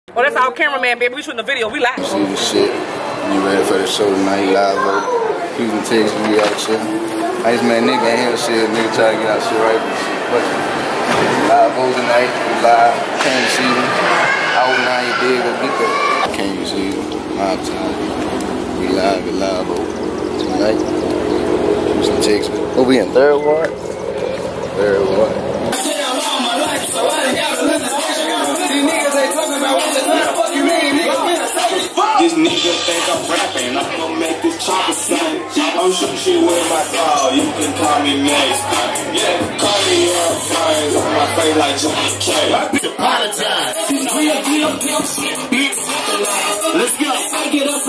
Well, that's our cameraman, baby. We shooting the video. We live. See the shit. You ready for the show tonight? Live up. Houston, Texas, we out here. Nice man, nigga ain't here shit. Nigga try to get our shit right. But live over tonight. We live. Can't see you. Out now, you dig. Go get that. Can't you see you? Live time. We live over tonight. Houston, Texas. Oh, we in Third Ward? Third Ward. This nigga think I'm rapping, I'm gonna make this chopper sing. I'm shooting shit with my dog, you can call me next. Yeah, call me airplanes on my face like Johnny K. Apologize. Let's go. Get up.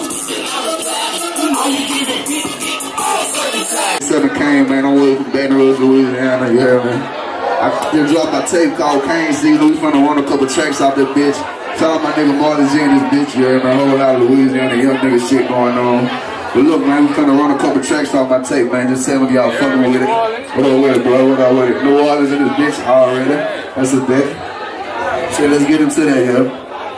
Seven Kane, man, I'm with from Baton Rouge, Louisiana, you hear me? I just dropped my tape called Kane Season. We finna run a couple tracks out that bitch. Shout out my nigga Marley G and this bitch, you hear me? A whole lot of Louisiana young nigga shit going on. But look, man, we finna run a couple tracks off my tape, man. Just tell me y'all fucking with it. What up with it, bro? What up with it? New Orleans in this bitch already. That's a bet. So let's get into that, yo.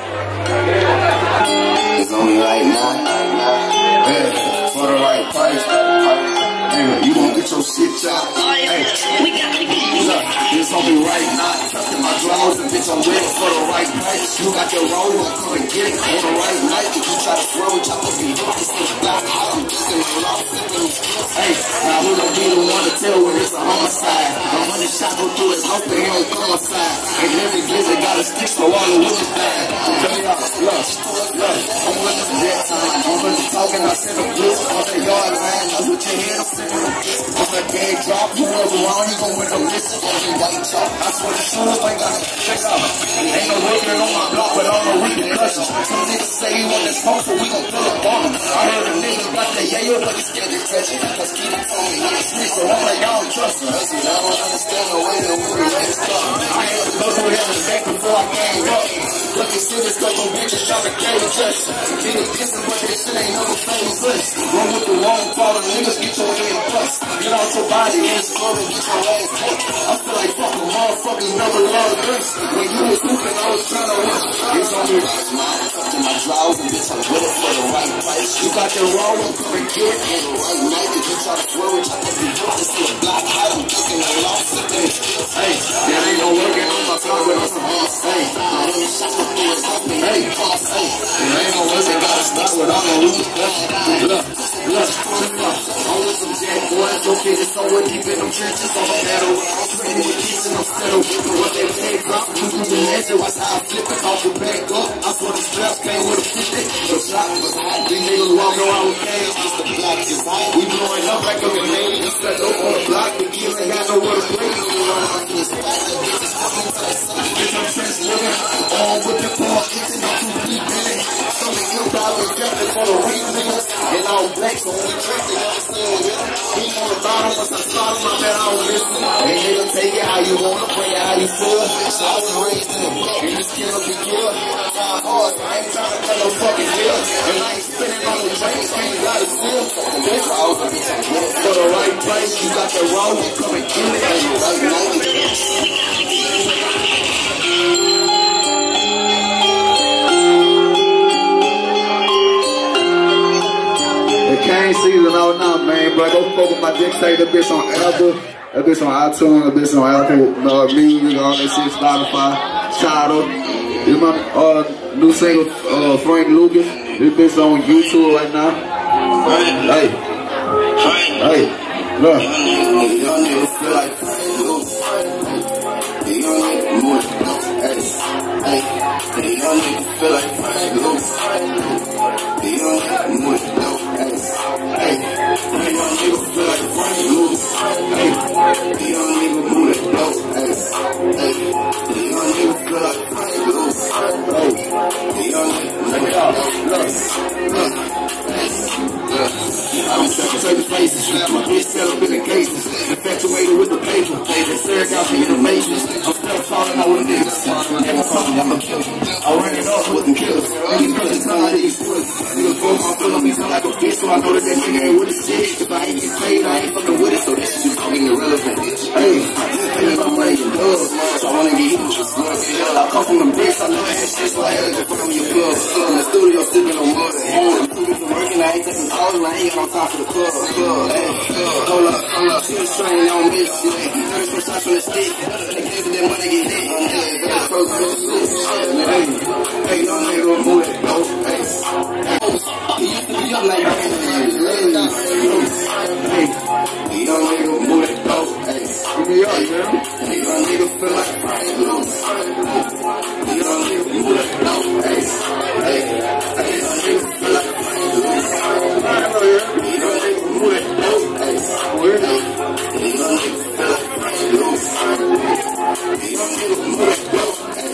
It's only right now. Yeah, for the right price. Hey, you gon' get your shit chopped. Hey, look, it's only right now. Tucked in my drawers and bitch, I'm ready for the right price. You got your roll, I'm come and get it on the right night. If you try to throw it, chop up your hook, it's the black hot. I'm just in my loft, sipping them skills. Hey, now who gon' be the one to tell when it's a homicide? I'm running shot, go through his hope, and he don't come outside. And every blizzard got a stick, so all the wheels bad. Tell me out, look, I'm running some dead time. I'm running talking, I send a blitz. On the yard line, I put your head, I'm sending a blitz. On that gay drop, whoever around, you gon' win a list. On the white chalk, I swear the shoes ain't got it. Check out. Ain't no working on my block, but all the repercussions. Some niggas say he want that smoke, so we gon' pull up on him. I heard a nigga got that yayo, but he scared to touch it. Cause Keith told me he a snitch, so I'm like, I don't trust him. I don't understand the way that we raised up. I had to go through hell and back before I came up. Lucky serious, cause them bitches try to carry touch. Niggas dissing, but this shit ain't never famous us. Run with the wrong problem, niggas get your head bust. Get out your body and slow and get your ass hit. I feel like fucking motherfuckers never loved us. When you was hooping, I was trying to win. It's on me right now, tucked in my drawers and bitch, I'm with it for the right price. You got your roll, I'm coming get it on the right night. If you try to throw it, chop up your hook, it's in the black hot. I'm kicking the loft, sipping it. Hey, that ain't no working on my tongue, but I'm some homicide. I'm in the shop with you, it's open, hey, homicide. It ain't no working, gotta stop with all the rules. Look, I'm with some jack boys, okay, it's so deep in them trenches on the metal. I'm ready with kitchen, I'm settled with what they pay drop. You do the legend, watch how I flip it off the back up. I saw the straps came with a 50. The shot was hot, these niggas walking around with canes, just the black is hot. We blowing up like a grenade, just set up on the block, the kids ain't got nowhere to play. Bitch, I'm trench living, all with the car, kitchen, I'm too deep in it. Some of you dollars jumping for the real niggas, and all black, so only trick they never seen with him. He on the bottom, once I saw him, I bet I don't listen. Ain't nigga take it how you want to play it how you feel. So I was raised in the back, and this kid will be killed. Time hard, so I ain't trying to cut no fucking deal. And I ain't spinning on the drinks, man, you gotta steal. This house, for the right price, you got the roll, you come and kill it, and you right night. Kane Season out now, man, bro. Go fuck with my dick tape. That bitch on Apple, that bitch on iTunes, that bitch on Apple Music, all that shit, Spotify, Tidal. This my new single, Frank Lucas. This bitch on YouTube right now. Hey, look. Young niggas feel like Frank Lucas. Young niggas move. Hey. Young niggas feel like Frank Lucas. Young niggas move. Hey, young nigga feel like Frank Lucas. Hey, young nigga move that dope. Hey, young nigga feel like Frank Lucas. Hey, young nigga look. I be stuck in certain places. My bitch set up in the cases. Infatuated with the paper. They serve out the innovations. I'm still falling out with niggas. Never fucking, I'ma kill you. I ran it off with the killers. Niggas cause time I didn't split. Niggas both my feeling me sound like a bitch, so I know that nigga ain't with the shit. If I ain't get paid, I ain't fucking with it, so that shit is fucking irrelevant. Hey, paying my money in dollars, so I wanna get hit with this. I come from the bricks, I know that shit, so I had to sipping on mud. Working, I ain't taking calls, and I ain't got no time for the club. Hey, hold up, see the train, I don't miss it. First from shots from the stick, niggas that money get hit. Hey, no nigga, move it, go. Hey, he used to be up like that. Hey, young nigga, move it, go. Hey, give me up, man. Hey, young nigga feel like Friday loose. Young nigga, move it, go. Hey, young nigga feel like Friday loose. Young nigga, move it, go. Hey, young nigga feel like Friday loose. Young nigga, move it, go.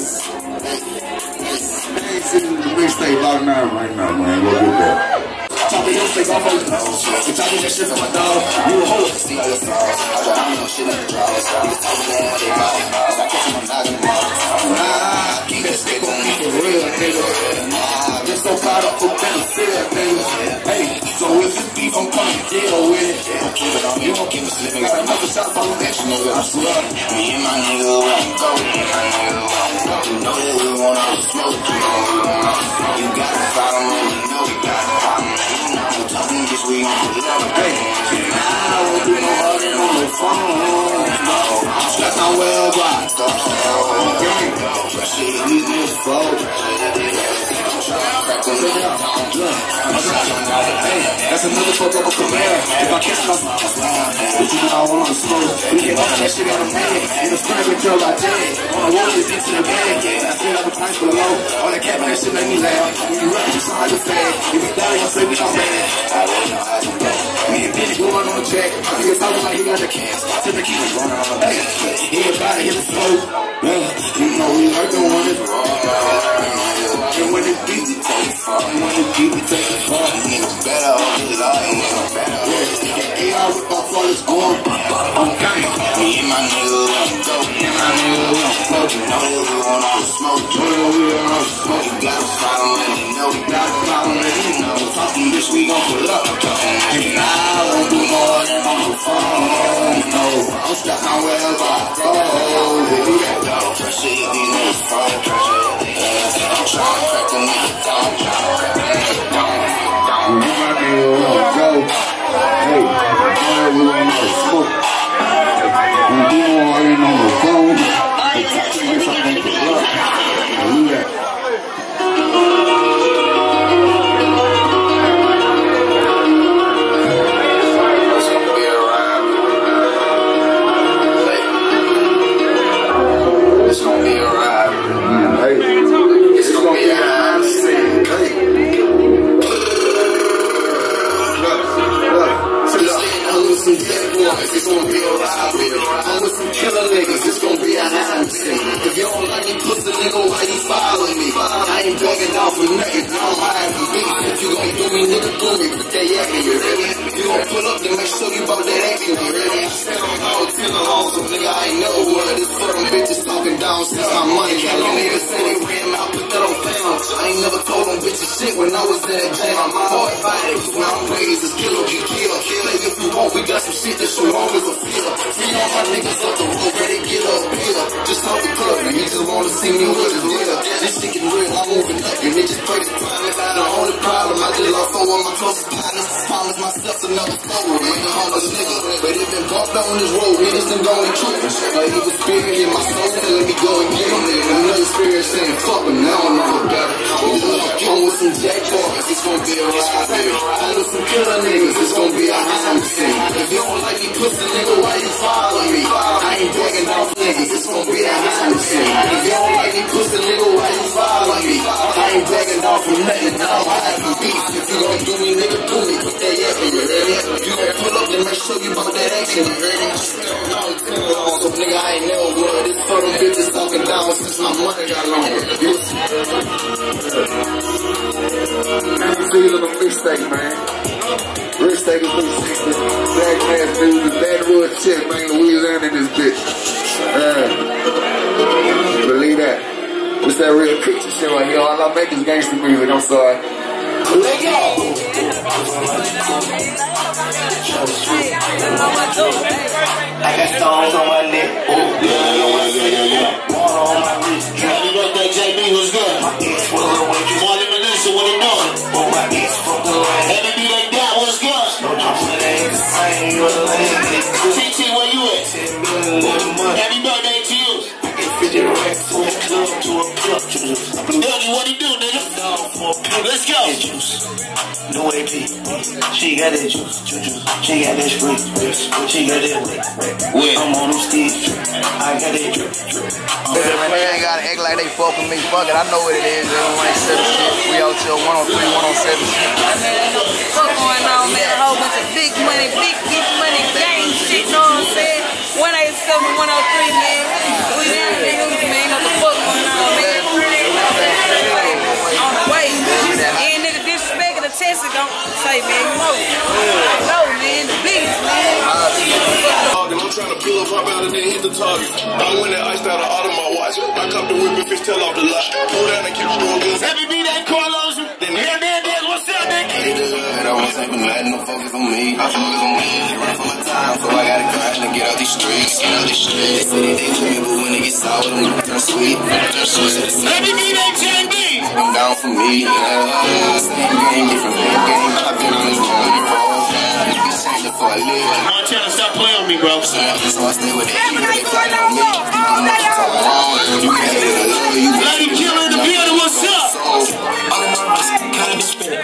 Mixtape about 9 right now, man. Go get that. Talking your fake off on the nose. We talking that shit for my dog. You a hoe. See all your flaws. I got no shit in the drawers. Niggas talking that what they got. I catch them, I'm knocking them off. Nah, keep that stick on me for real, nigga. Nah, just so proud of who better feel, nigga. Hey, so if it's beef, I'm coming to deal with it. Don't keep it on me, don't keep it slipping. Got another shot for the next nigga. I swear. Me and my nigga won't go. You know that we want all the smoke. You got a problem, and you know we got a problem. Talking this we on the level. Hey, I won't do no hugging on the phone. No, I'm strapped on well by gang. Shit, these niggas fold. That's another fuck up a Camaro. If I catch myself, but you know I want to smoke. We can open that shit out of man. In the spring, we kill like dead. On the wall, it's into the bag. I feel like a price for the low. All that cap and that shit make me laugh. When you rap, you sound like a fag. If you die, I'll say we don't bad. I don't know how to go. Me and Benny going on the track. I think it's talking like he got the cans. Till the keys running on the back. Everybody hit the flow. You know we working on it. And when it beat, we take it far. And when it beat, we take it far. Nigga better, nigga better. Yeah, AR with my flawless arm. Okay. Me and my nigga won't go. Me and my nigga won't float. You know that we want all the smoke. You know that we want all the smoke. You got a problem, and you know we got a problem, and you know. Talking this, we gon' pull up. And I won't do more than on the phone. No, I'm strapped on wherever I go. Do that, though. Pressure, these niggas fall. I'm trying to crack the nigga down. My nigga won't go. Hey, we want no smoke. We do more than on the phone. It's something to love. Do that. It's gonna be a ride with it. I'm with some killer niggas, it's gonna be a high scene. If you don't like me, pussy nigga, why you following me? I ain't begging down for nothing, I don't hide from me. If you gon' do me, nigga, do me, put that yak in you, ready? You gon' pull up, then make sure you bought that action, you ready? I said I'm all 10 along, so nigga, I ain't never word. This for them bitches talking down since my money. Y'all niggas say they ran out, put that on film. I ain't never told them bitches shit when I was in that jam. I'm hard fighting, when I'm raised, it's kill or get killed. Play if you want, we got some shit that show wrong as a feel. See all my niggas up the road, ready to get up here. Just talk the club, and you just wanna see me with it real. This shit get real, I'm moving up, and it just crazy promise. The only problem, I just lost 4 of my closest partners. Promise myself another flow, man, a homeless nigga. But it been bumped on this road, niggas done gone and true. Like he was spirit in my soul, telling me go and get him. Another spirit saying fuck him, now I'm never better. I'm with some jackboys, it's gonna be a ride, baby. I'm with some killer niggas, it's gonna be a high scene. If you don't like me, pussy nigga, why you follow me? I ain't begging down for niggas, it's gonna be a high scene. If you don't like me, pussy nigga, why you follow me? I ain't begging down for nothing, I don't hide from beef. If you gon' do me, nigga, do me, put that yak in you, ready? You gon' pull up, then make sure you bought that action, you ready? So nigga, I ain't never word. This for them bitches talking down since my money got long. Man, you see it on the mixtape, man. Mixtape is 360. Black man dude, the Baton Rouge chick, man, Louisiana in this bitch. Believe that. It's that real creature shit right here. All I make is gangster music, I'm sorry. Let go! I got stones on my neck. Water on my wrist. Happy birthday, JB, what's good? My ex was a waitress. Marley Melissa, what he doing? Dougie, what he do, nigga? Let's go. No AP. She got that juice. She got that spray. She got that wet. I'm on them sticks. I got that drip. They ain't gotta act like they fuck with me. Fuck it, I know what it is. Everyone ain't 7 shit. We out till 103, 107 shit. What's going on, man? A whole bunch of big money, gang shit, know what I'm saying? 187, 103, man. We down in the hills, man. Know the fuck going on, man. On the way. Any nigga disrespecting the test, don't say, man, you know. No, man, the biggest, man. I'm trying to pull up, hop out and then hit the target. I went and iced out an Audemars watch. I cop the whip and fish tail off the lot. Pull down and keep doing good. Happy be that Carlos. Then what's up, nigga? I won't say for nothing, no focus on me. I focus on me. They run for my time, so I gotta grind and get out these streets. They say they with me, but when they get sour, them turn sweet. Happy be that JB. I'm down for me. Same game, different game. I've been on this road before. Niggas change it for a living. Montana, stop playing with me, bro. So I stay with it. Even if they play on me, I'm not talking wrong. You can't hit the love you. Lady Killer in the building, what's up? All in my wrist, kinda be spinning.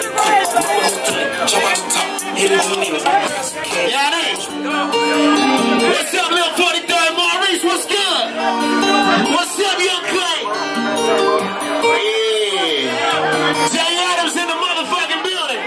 Jump out the top, hit it with me. Yeah, it is. What's up, little 43rd Maurice? What's good? What's up, young Clay? Yeah. Jay Adams in the motherfucking building.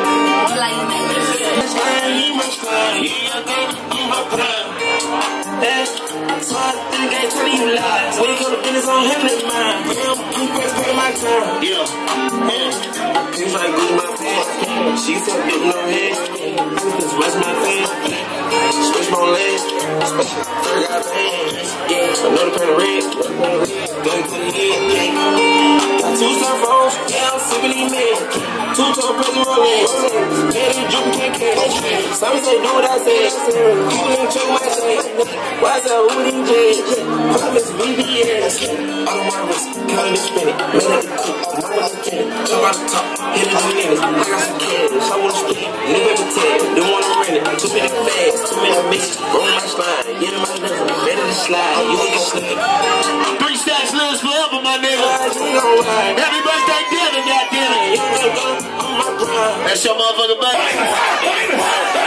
So I think I tell you lies. When you go to business on him, it's mine. I'm pay my time. Yeah. She's like, glue my pants. She said, get no head. Just rest my face. Switch my legs. First got pants. Yeah, another pair of red. Don't put it in. Got 2 cell phones. Yeah, I'm sipping these men. 2-tone present Rolex. Yeah, they jumping can't catch. Some say, do what I say. People ain't check my say. Why is that who DJ? Promise BBS. All of my wrist, kinda spin it. Man, I can cook. Mama can spin it. Jump out the top, hit it with it. I got some cash, I wanna split. Nigga can tell, don't wanna rent it. Too many fags, too many bitches. Roll my slide, get in my level. Better than slide, you ain't get slick. 3 stacks lives forever, my nigga. Happy birthday, Dylan, goddammit. That's your motherfucking birthday.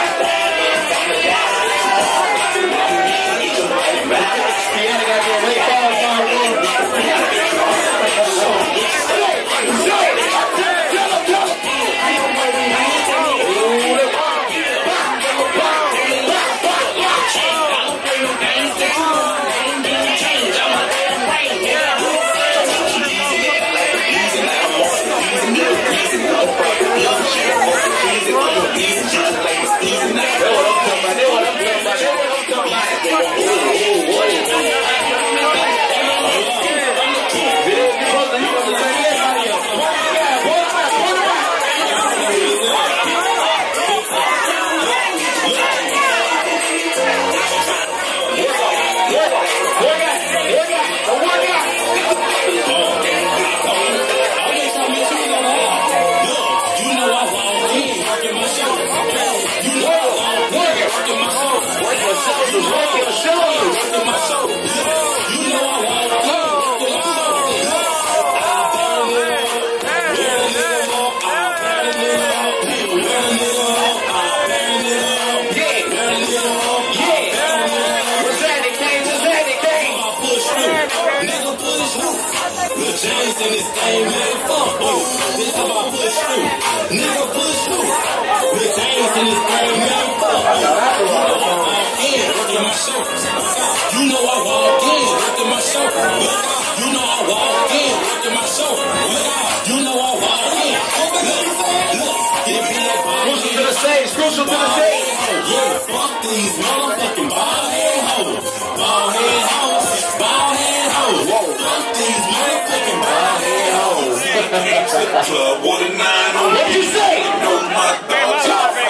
Club with a 9 on What'd you say? know my thoughts.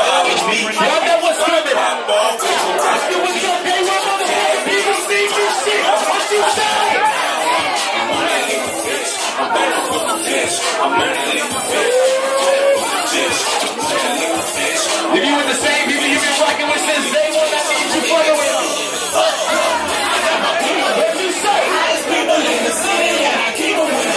Y'all know what's coming. What's up, day one on the head? People see you shit. What you say? If you with the same people you've been rocking with since day one, that means you fucking with them. What'd you say?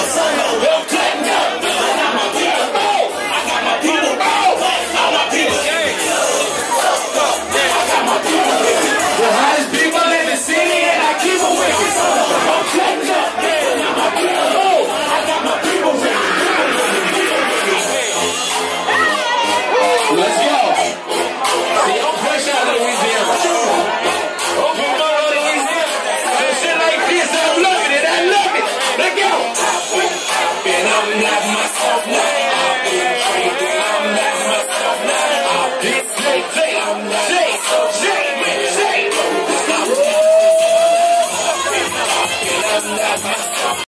I'm not